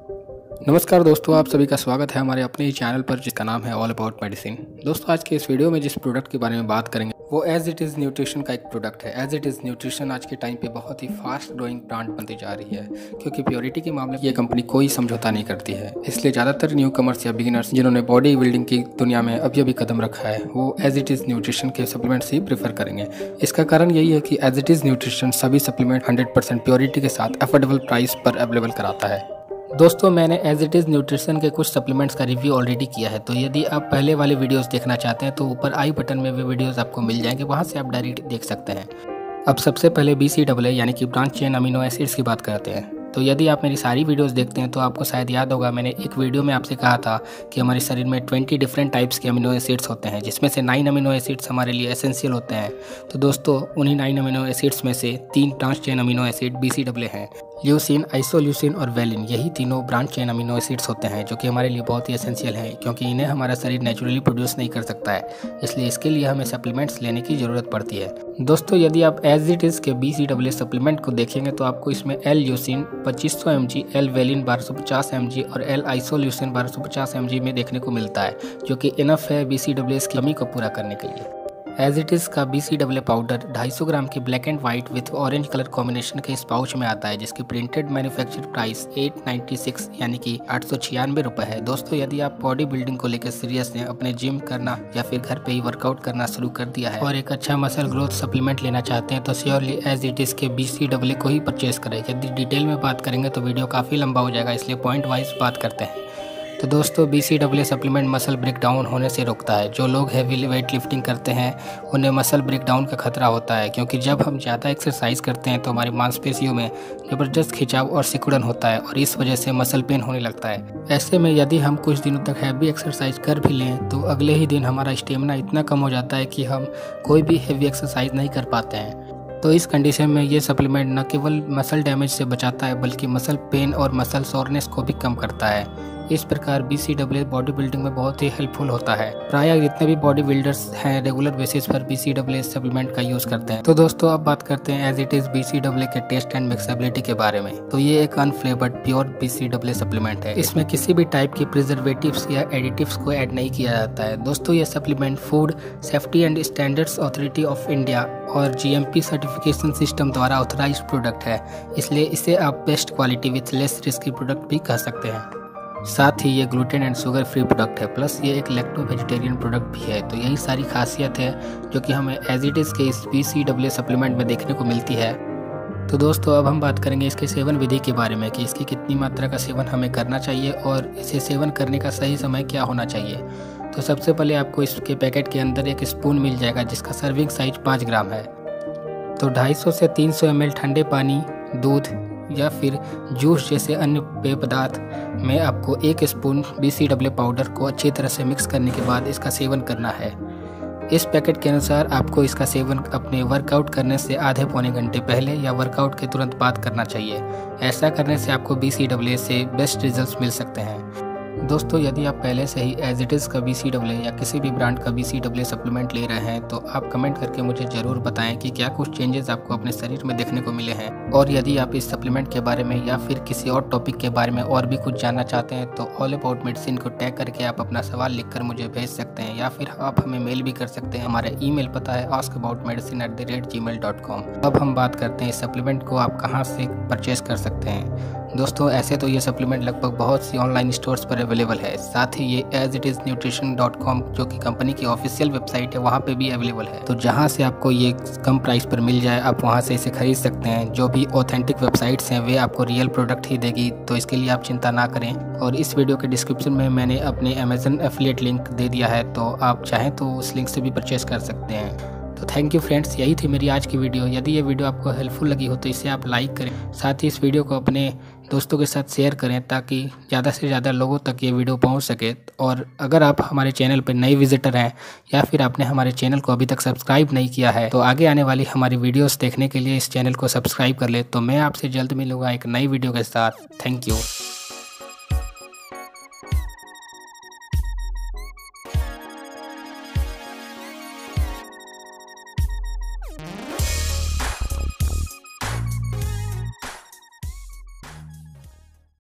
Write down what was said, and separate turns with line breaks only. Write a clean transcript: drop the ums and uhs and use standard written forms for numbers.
नमस्कार दोस्तों, आप सभी का स्वागत है हमारे अपने ही चैनल पर जिसका नाम है ऑल अबाउट मेडिसिन। दोस्तों, आज के इस वीडियो में जिस प्रोडक्ट के बारे में बात करेंगे वो एज इट इज़ न्यूट्रिशन का एक प्रोडक्ट है। एज इट इज़ न्यूट्रिशन आज के टाइम पे बहुत ही फास्ट ग्रोइंग ब्रांड बनती जा रही है, क्योंकि प्योरिटी के मामले में ये कंपनी कोई समझौता नहीं करती है। इसलिए ज़्यादातर न्यू कमर्स या बिगिनर्स जिन्होंने बॉडी बिल्डिंग की दुनिया में अभी अभी कदम रखा है वो एज इट इज़ न्यूट्रिशन के सप्लीमेंट्स ही प्रेफर करेंगे। इसका कारण यही है कि एज इट इज़ न्यूट्रिशन सभी सप्लीमेंट 100% प्योरिटी के साथ अफोर्डेबल प्राइस पर अवेलेबल कराता है। दोस्तों, मैंने एज इट इज़ न्यूट्रिशन के कुछ सप्लीमेंट्स का रिव्यू ऑलरेडी किया है, तो यदि आप पहले वाले वीडियोस देखना चाहते हैं तो ऊपर आई बटन में वे वीडियोस आपको मिल जाएंगे, वहां से आप डायरेक्ट देख सकते हैं। अब सबसे पहले BCAA यानी कि ब्रांच चेन अमीनो एसिड्स की बात करते हैं। तो यदि आप मेरी सारी वीडियोस देखते हैं तो आपको शायद याद होगा, मैंने एक वीडियो में आपसे कहा था कि हमारे शरीर में 20 डिफरेंट टाइप्स के अमीनो एसिड्स होते हैं, जिसमें से 9 अमीनो एसिड्स हमारे लिए एसेंशियल होते हैं। तो दोस्तों, उन्हीं 9 अमीनो एसिड्स में से 3 branch chain amino acid BCAA हैं। ल्यूसीन, आइसोल्यूसिन और वेलिन, यही तीनों ब्रांच चेन अमीनो एसिड्स होते हैं, जो कि हमारे लिए बहुत ही एसेंशियल हैं, क्योंकि इन्हें हमारा शरीर नेचुरली प्रोड्यूस नहीं कर सकता है। इसलिए इसके लिए हमें सप्लीमेंट्स लेने की ज़रूरत पड़ती है। दोस्तों, यदि आप एज इट इज़ के BCAA सप्लीमेंट को देखेंगे तो आपको इसमें L-ल्यूसीन 2500 mg, L-वेलिन 1250 mg और L-आइसोल्यूसिन 1250 mg में देखने को मिलता है, जो कि इनफ है BCAA की कमी को पूरा करने के लिए। एज इट इज़ का BCAA पाउडर 250 ग्राम की black and white with orange colour combination के इस पाउच में आता है, जिसकी प्रिंटेड मैन्युफैक्चर प्राइस 896 यानी कि 896 रुपये है। दोस्तों, यदि आप बॉडी बिल्डिंग को लेकर सीरियस हैं, अपने जिम करना या फिर घर पे ही वर्कआउट करना शुरू कर दिया है और एक अच्छा मसल ग्रोथ सप्लीमेंट लेना चाहते हैं तो श्योरली एज इट इज़ के BCAA को ही परचेज करें। यदि डिटेल में बात करेंगे तो वीडियो काफ़ी लंबा हो जाएगा, इसलिए पॉइंट वाइज बात करते हैं। तो दोस्तों, BCAA सप्लीमेंट मसल ब्रेकडाउन होने से रोकता है। जो लोग हैवी वेट लिफ्टिंग करते हैं उन्हें मसल ब्रेकडाउन का खतरा होता है, क्योंकि जब हम ज़्यादा एक्सरसाइज करते हैं तो हमारी मांसपेशियों में ज़बरदस्त खिंचाव और सिकुड़न होता है और इस वजह से मसल पेन होने लगता है। ऐसे में यदि हम कुछ दिनों तक हैवी एक्सरसाइज कर भी लें तो अगले ही दिन हमारा स्टेमिना इतना कम हो जाता है कि हम कोई भी हैवी एक्सरसाइज नहीं कर पाते हैं। तो इस कंडीशन में ये सप्लीमेंट न केवल मसल डैमेज से बचाता है बल्कि मसल पेन और मसल सोरनेस को भी कम करता है। इस प्रकार BCAA बॉडी बिल्डिंग में बहुत ही हेल्पफुल होता है। प्रायः जितने भी बॉडी बिल्डर्स हैं रेगुलर बेसिस पर BCAA सप्लीमेंट का यूज़ करते हैं। तो दोस्तों, अब बात करते हैं एज इट इज़ BCAA के टेस्ट एंड मिक्सेबिलिटी के बारे में। तो ये एक अनफ्लेवर्ड प्योर BCAA सप्लीमेंट है। इसमें किसी भी टाइप की प्रिजर्वेटिव्स या एडिटिव्स को ऐड नहीं किया जाता है। दोस्तों, ये supplement food safety and standards authority of India और GMP सर्टिफिकेशन सिस्टम द्वारा ऑथराइज्ड प्रोडक्ट है, इसलिए इसे आप best quality with less risky product भी कह सकते हैं। साथ ही ये gluten and sugar free product है, प्लस ये एक लैक्टो वेजिटेरियन प्रोडक्ट भी है। तो यही सारी खासियत है जो कि हमें एज इट इज़ के इस BCAA सप्लीमेंट में देखने को मिलती है। तो दोस्तों, अब हम बात करेंगे इसके सेवन विधि के बारे में कि इसकी कितनी मात्रा का सेवन हमें करना चाहिए और इसे सेवन करने का सही समय क्या होना चाहिए। तो सबसे पहले आपको इसके पैकेट के अंदर एक स्पून मिल जाएगा जिसका सर्विंग साइज 5 ग्राम है। तो 250 से 300 ml ठंडे पानी, दूध या फिर जूस जैसे अन्य पेय पदार्थ में आपको 1 स्पून BCAA पाउडर को अच्छी तरह से मिक्स करने के बाद इसका सेवन करना है। इस पैकेट के अनुसार आपको इसका सेवन अपने वर्कआउट करने से आधे पौने घंटे पहले या वर्कआउट के तुरंत बाद करना चाहिए। ऐसा करने से आपको BCAA से बेस्ट रिजल्ट्स मिल सकते हैं। दोस्तों, यदि आप पहले से ही एज इट इज़ का BCAA या किसी भी ब्रांड का BCAA सप्लीमेंट ले रहे हैं तो आप कमेंट करके मुझे ज़रूर बताएं कि क्या कुछ चेंजेस आपको अपने शरीर में देखने को मिले हैं। और यदि आप इस सप्लीमेंट के बारे में या फिर किसी और टॉपिक के बारे में और भी कुछ जानना चाहते हैं तो ऑल अबाउट मेडिसिन को टैग करके आप अपना सवाल लिखकर मुझे भेज सकते हैं, या फिर आप हमें मेल भी कर सकते हैं। हमारा ईमेल पता है askaboutmedicine@gmail.com। अब हम बात करते हैं इस सप्लीमेंट को आप कहाँ से परचेज कर सकते हैं। दोस्तों, ऐसे तो ये सप्लीमेंट लगभग बहुत सी ऑनलाइन स्टोर्स पर अवेलेबल है। साथ ही ये asitiznutrition.com जो कि कंपनी की ऑफिशियल वेबसाइट है वहाँ पे भी अवेलेबल है। तो जहाँ से आपको ये कम प्राइस पर मिल जाए आप वहाँ से इसे खरीद सकते हैं। जो भी ऑथेंटिक वेबसाइट्स हैं वे आपको रियल प्रोडक्ट ही देगी, तो इसके लिए आप चिंता ना करें। और इस वीडियो के डिस्क्रिप्शन में मैंने अपने अमेजन एफिलिएट लिंक दे दिया है, तो आप चाहें तो उस लिंक से भी परचेस कर सकते हैं। तो थैंक यू फ्रेंड्स, यही थी मेरी आज की वीडियो। यदि ये वीडियो आपको हेल्पफुल लगी हो तो इसे आप लाइक करें, साथ ही इस वीडियो को अपने दोस्तों के साथ शेयर करें ताकि ज़्यादा से ज़्यादा लोगों तक ये वीडियो पहुंच सके। और अगर आप हमारे चैनल पर नए विजिटर हैं या फिर आपने हमारे चैनल को अभी तक सब्सक्राइब नहीं किया है तो आगे आने वाली हमारी वीडियोस देखने के लिए इस चैनल को सब्सक्राइब कर ले। तो मैं आपसे जल्द मिलूँगा एक नई वीडियो के साथ। Thank you.